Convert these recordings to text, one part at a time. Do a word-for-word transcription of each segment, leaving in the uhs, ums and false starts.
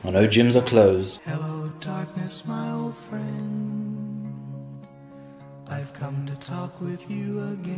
I know gyms are closed. Hello darkness, my old friend. I've come to talk with you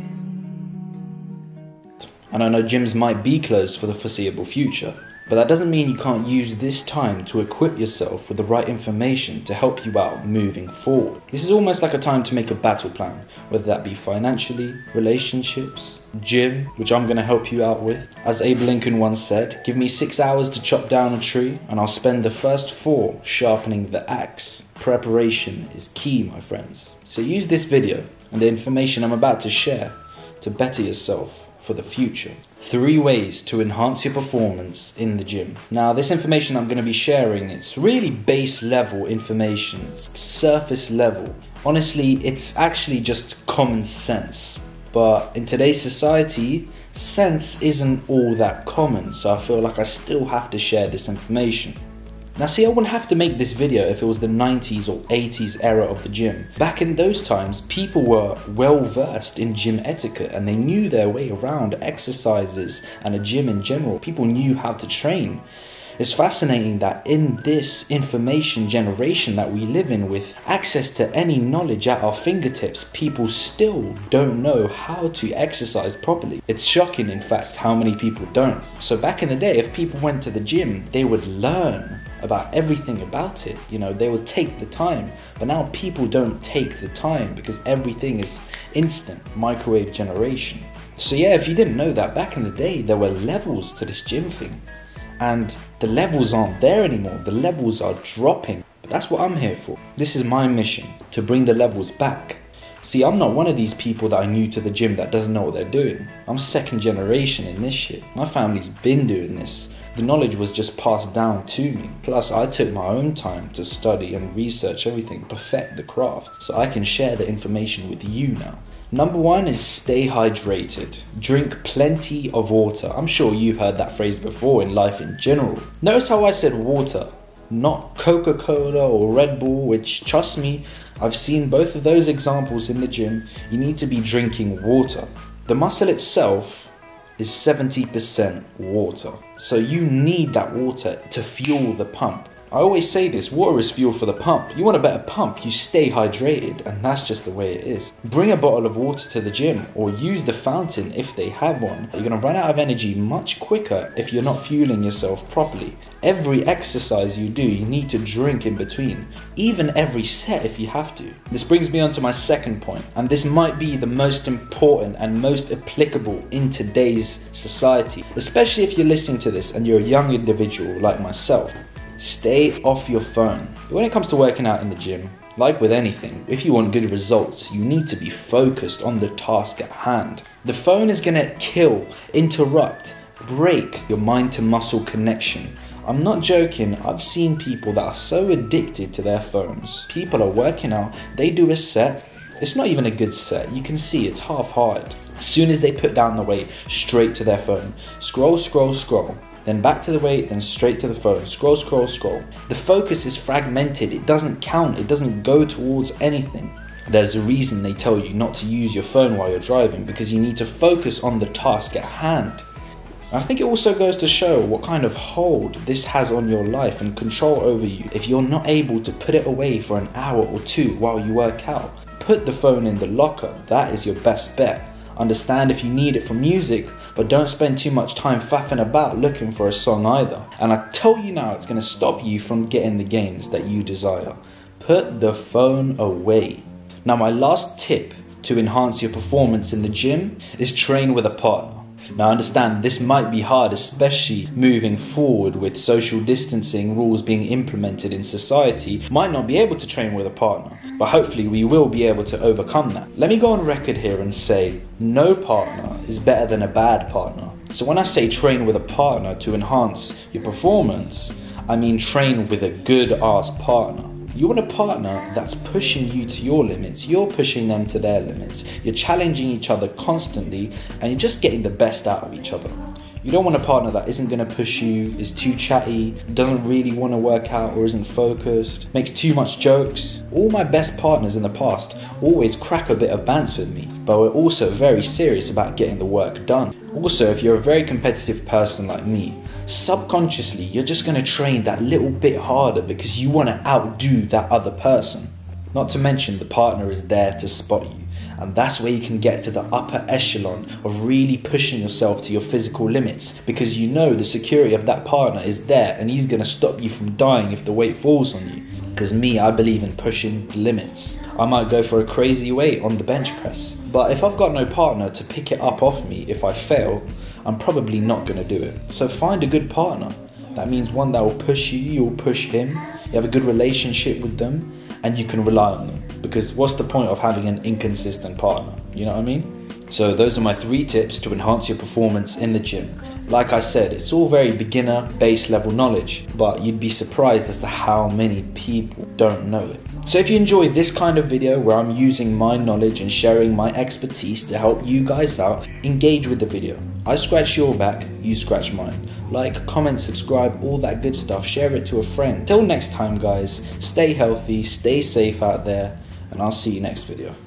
again. And I know gyms might be closed for the foreseeable future. But that doesn't mean you can't use this time to equip yourself with the right information to help you out moving forward. This is almost like a time to make a battle plan, whether that be financially, relationships, gym, which I'm going to help you out with. As Abe Lincoln once said, give me six hours to chop down a tree and I'll spend the first four sharpening the axe. Preparation is key, my friends. So use this video and the information I'm about to share to better yourself for the future. Three ways to enhance your performance in the gym. Now, this information I'm going to be sharing, it's really base level information. It's surface level. Honestly, it's actually just common sense. But in today's society, sense isn't all that common, so I feel like I still have to share this information. Now see, I wouldn't have to make this video if it was the nineties or eighties era of the gym. Back in those times, people were well versed in gym etiquette and they knew their way around exercises and a gym in general. People knew how to train. It's fascinating that in this information generation that we live in, with access to any knowledge at our fingertips, people still don't know how to exercise properly. It's shocking, in fact, how many people don't. So back in the day, if people went to the gym, they would learn about everything about it. You know, they would take the time. But now people don't take the time because everything is instant, microwave generation. So yeah, if you didn't know that, back in the day, there were levels to this gym thing. And the levels aren't there anymore. The levels are dropping. But that's what I'm here for. This is my mission, to bring the levels back. See, I'm not one of these people that are new to the gym that doesn't know what they're doing. I'm second generation in this shit. My family's been doing this. The knowledge was just passed down to me. Plus, I took my own time to study and research everything, perfect the craft, so I can share the information with you now. Number one is stay hydrated. Drink plenty of water. I'm sure you've heard that phrase before in life in general. Notice how I said water, not Coca-Cola or Red Bull, which, trust me, I've seen both of those examples in the gym. You need to be drinking water. The muscle itself is seventy percent water. So you need that water to fuel the pump. I always say this, water is fuel for the pump. You want a better pump, you stay hydrated, and that's just the way it is. Bring a bottle of water to the gym or use the fountain if they have one. You're gonna run out of energy much quicker if you're not fueling yourself properly. Every exercise you do, you need to drink in between. Even every set if you have to. This brings me on to my second point, and this might be the most important and most applicable in today's society, especially if you're listening to this and you're a young individual like myself. Stay off your phone. When it comes to working out in the gym, like with anything, if you want good results, you need to be focused on the task at hand. The phone is gonna kill, interrupt, break your mind to muscle connection. I'm not joking, I've seen people that are so addicted to their phones. People are working out, they do a set, it's not even a good set, you can see it's half-hearted. As soon as they put down the weight, straight to their phone. Scroll, scroll, scroll. Then back to the weight, then straight to the phone. Scroll, scroll, scroll. The focus is fragmented. It doesn't count. It doesn't go towards anything. There's a reason they tell you not to use your phone while you're driving, because you need to focus on the task at hand. I think it also goes to show what kind of hold this has on your life and control over you if you're not able to put it away for an hour or two while you work out. Put the phone in the locker. That is your best bet. Understand if you need it for music, but don't spend too much time faffing about looking for a song either. And I tell you now, it's going to stop you from getting the gains that you desire. Put the phone away. Now, my last tip to enhance your performance in the gym is train with a partner. Now, understand this might be hard, especially moving forward with social distancing rules being implemented in society. Might not be able to train with a partner, but hopefully we will be able to overcome that. Let me go on record here and say no partner is better than a bad partner. So when I say train with a partner to enhance your performance, I mean train with a good ass partner. You want a partner that's pushing you to your limits, you're pushing them to their limits, you're challenging each other constantly, and you're just getting the best out of each other. You don't want a partner that isn't going to push you, is too chatty, doesn't really want to work out or isn't focused, makes too much jokes. All my best partners in the past always crack a bit of bants with me, but we're also very serious about getting the work done. Also, if you're a very competitive person like me, subconsciously you're just going to train that little bit harder because you want to outdo that other person. Not to mention the partner is there to spot you. And that's where you can get to the upper echelon of really pushing yourself to your physical limits, because you know the security of that partner is there and he's going to stop you from dying if the weight falls on you. Because me, I believe in pushing the limits. I might go for a crazy weight on the bench press. But if I've got no partner to pick it up off me if I fail, I'm probably not going to do it. So find a good partner. That means one that will push you, you'll push him, you have a good relationship with them, and you can rely on them. Because what's the point of having an inconsistent partner? You know what I mean? So those are my three tips to enhance your performance in the gym. Like I said, it's all very beginner, base level knowledge, but you'd be surprised as to how many people don't know it. So if you enjoy this kind of video where I'm using my knowledge and sharing my expertise to help you guys out, engage with the video. I scratch your back, you scratch mine. Like, comment, subscribe, all that good stuff. Share it to a friend. Till next time, guys, stay healthy, stay safe out there, and I'll see you next video.